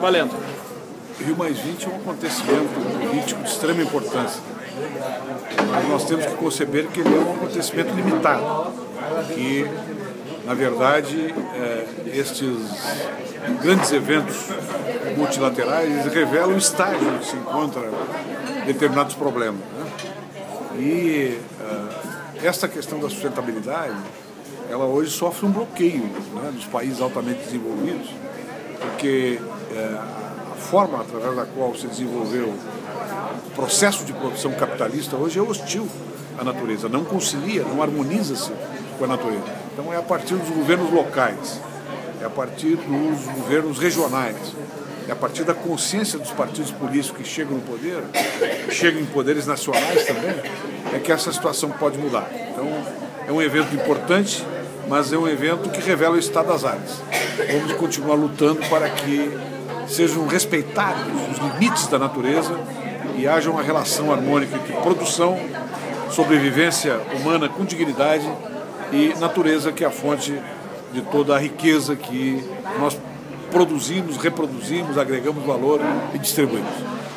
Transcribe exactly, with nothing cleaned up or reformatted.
Valendo. Rio mais vinte é um acontecimento político de extrema importância. Mas nós temos que conceber que ele é um acontecimento limitado, que, na verdade, é, estes grandes eventos multilaterais revelam o estágio em que se encontram determinados problemas, né? E uh, essa questão da sustentabilidade, ela hoje sofre um bloqueio, né, dos países altamente desenvolvidos, porque uh, a forma através da qual se desenvolveu o processo de produção capitalista hoje é hostil à natureza, não concilia, não harmoniza-se com a natureza. Então é a partir dos governos locais, é a partir dos governos regionais, é a partir da consciência dos partidos políticos que chegam no poder, que chegam em poderes nacionais também, é que essa situação pode mudar. Então é um evento importante, mas é um evento que revela o estado das áreas. Vamos continuar lutando para que sejam respeitados os limites da natureza e haja uma relação harmônica entre produção, sobrevivência humana com dignidade e natureza, que é a fonte de toda a riqueza que nós produzimos, reproduzimos, agregamos valor e distribuímos.